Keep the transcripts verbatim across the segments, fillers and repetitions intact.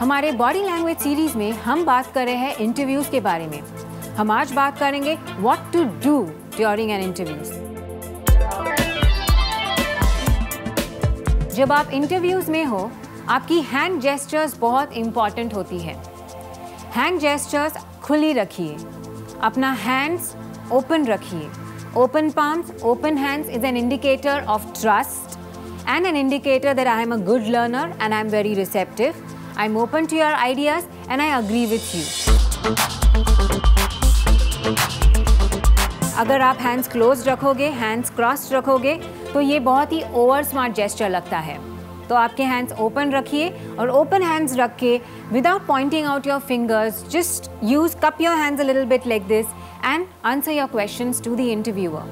हमारे body language series में हम बात कर रहे हैं इंटरव्यूज के बारे में। हम आज बात करेंगे what to do during an interviews. जब आप इंटरव्यूज में हो, आपकी हैंड जेस्चर्स बहुत इंपॉर्टेंट होती है। हैंड जेस्चर्स खुली रखिए, अपना हैंड्स ओपन रखिए। Open palms, open hands is an indicator of trust and an indicator that I am a good learner and I am very receptive. I am open to your ideas and I agree with you. अगर आप hands close रखोगे, hands crossed रखोगे, तो ये बहुत ही over smart gesture लगता है। तो आपके हैंड्स ओपन रखिए और ओपन हैंड्स रख के without pointing out your fingers, just use cup your hands a little bit like this and answer your questions to the interviewer.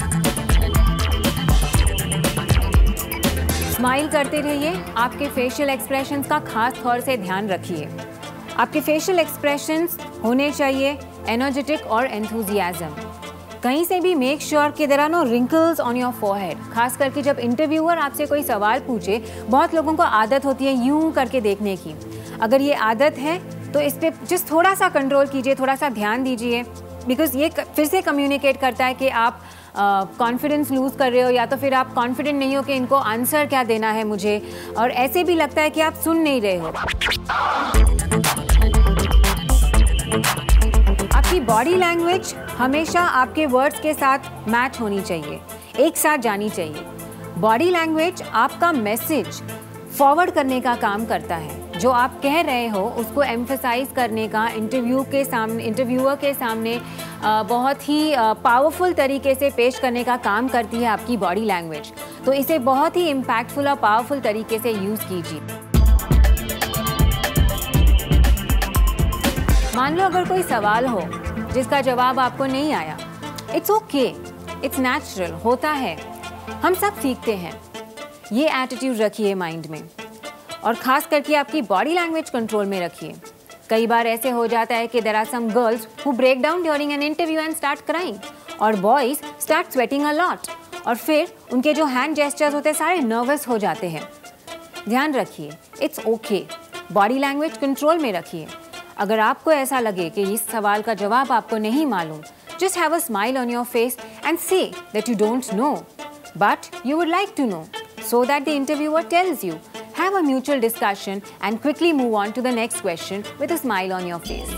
Smile करते रहिए, आपके फेशियल एक्सप्रेशंस का खास तौर से ध्यान रखिए। आपके फेशियल एक्सप्रेशंस होने चाहिए एनर्जेटिक और एंथुजियाज्म। कहीं से भी मेक श्योर कि there are no wrinkles on your forehead. खास करके जब इंटरव्यूअर आपसे कोई सवाल पूछे, बहुत लोगों को आदत होती है यूं करके देखने की। अगर ये आदत है तो इस पर जस्ट थोड़ा सा कंट्रोल कीजिए, थोड़ा सा ध्यान दीजिए, बिकॉज ये फिर से कम्युनिकेट करता है कि आप कॉन्फिडेंस uh, लूज़ कर रहे हो, या तो फिर आप कॉन्फिडेंट नहीं हो कि इनको आंसर क्या देना है मुझे, और ऐसे भी लगता है कि आप सुन नहीं रहे हो। आपकी बॉडी लैंग्वेज हमेशा आपके वर्ड्स के साथ मैच होनी चाहिए, एक साथ जानी चाहिए। बॉडी लैंग्वेज आपका मैसेज फॉरवर्ड करने का काम करता है। जो आप कह रहे हो उसको एम्फसाइज करने का, इंटरव्यू के सामने इंटरव्यूअर के सामने बहुत ही पावरफुल तरीके से पेश करने का काम करती है आपकी बॉडी लैंग्वेज। तो इसे बहुत ही इम्पैक्टफुल और पावरफुल तरीके से यूज़ कीजिए। मान लो अगर कोई सवाल हो जिसका जवाब आपको नहीं आया, इट्स ओके, इट्स नेचुरल, होता है, हम सब सीखते हैं। ये एटीट्यूड रखिए माइंड में, और ख़ास करके आपकी बॉडी लैंग्वेज कंट्रोल में रखिए। कई बार ऐसे हो जाता है कि there are some girls who break down during an interview and start crying, और boys start sweating a lot, और फिर उनके जो हैंड जेस्चर्स होते हैं सारे नर्वस हो जाते हैं। ध्यान रखिए, it's okay, body language control में रखिए। अगर आपको ऐसा लगे कि इस सवाल का जवाब आपको नहीं मालूम, just have a smile on your face and say that you don't know but you would like to know, so that the interviewer tells you. Have a mutual discussion and quickly move on to the next question with a smile on your face.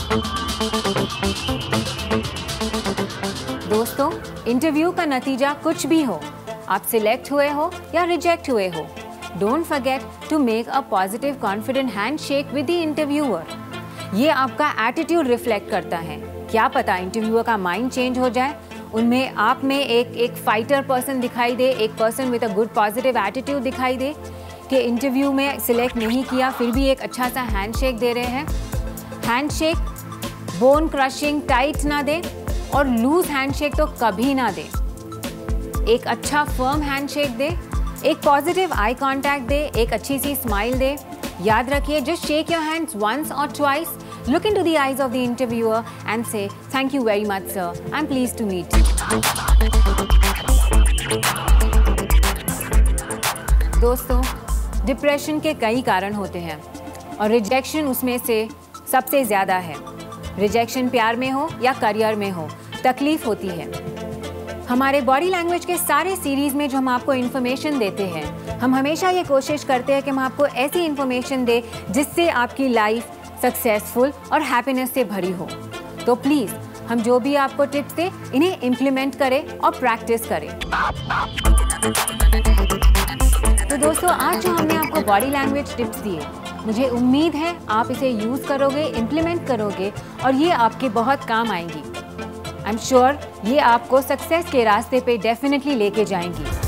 दोस्तों, interview का नतीजा कुछ भी हो, आप select हुए हो या रिजेक्ट हुए हो, don't forget to make a positive confident handshake with the interviewer. ये आपका एटीट्यूड रिफ्लेक्ट करता है। क्या पता इंटरव्यूअर का माइंड चेंज हो जाए, उनमें आप में एक एक फाइटर पर्सन दिखाई दे, एक person with a good positive attitude दिखाई दे, कि इंटरव्यू में सिलेक्ट नहीं किया फिर भी एक अच्छा सा हैंडशेक दे रहे हैं। हैंडशेक बोन क्रशिंग टाइट ना दे, और लूज हैंडशेक तो कभी ना दे। एक अच्छा फर्म हैंडशेक दे, एक पॉजिटिव आई कांटेक्ट दे, एक अच्छी सी स्माइल दे। याद रखिए, just shake your hands once और twice, look into the eyes of the interviewer and say, thank you very much sir, I'm pleased to meet you. दोस्तों, depression के कई कारण होते हैं और रिजेक्शन उसमें से सबसे ज़्यादा है। रिजेक्शन प्यार में हो या करियर में हो, तकलीफ होती है। हमारे बॉडी लैंग्वेज के सारे सीरीज़ में जो हम आपको इन्फॉर्मेशन देते हैं, हम हमेशा ये कोशिश करते हैं कि हम आपको ऐसी इन्फॉर्मेशन दें जिससे आपकी लाइफ सक्सेसफुल और हैप्पीनेस से भरी हो। तो प्लीज़ हम जो भी आपको टिप्स दें, इन्हें इम्प्लीमेंट करें और प्रैक्टिस करें। तो दोस्तों, आज जो हमने आपको बॉडी लैंग्वेज टिप्स दिए, मुझे उम्मीद है आप इसे यूज़ करोगे, इम्प्लीमेंट करोगे, और ये आपके बहुत काम आएंगी। आई एम श्योर ये आपको सक्सेस के रास्ते पे डेफिनेटली लेके जाएंगी।